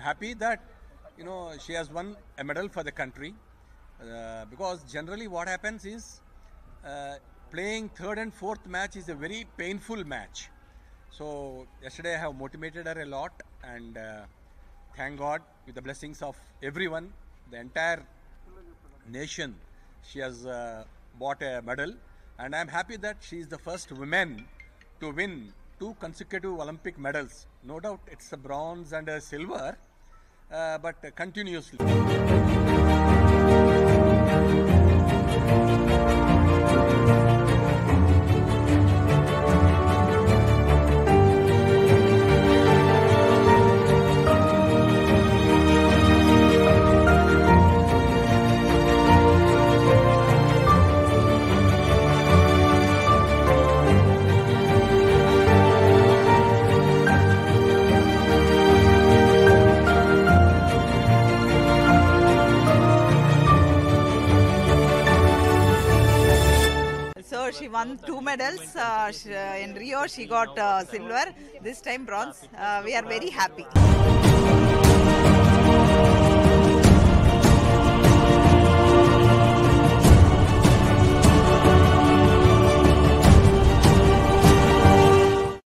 happy that she has won a medal for the country, because generally what happens is playing third and fourth match is a very painful match. So yesterday I have motivated her a lot, and thank God, with the blessings of everyone, the entire nation, she has bought a medal, and I am happy that she is the first woman to win 2 consecutive Olympic medals. No doubt it's a bronze and a silver, but continuously. So she won 2 medals. In Rio she got silver, this time bronze. We are very happy.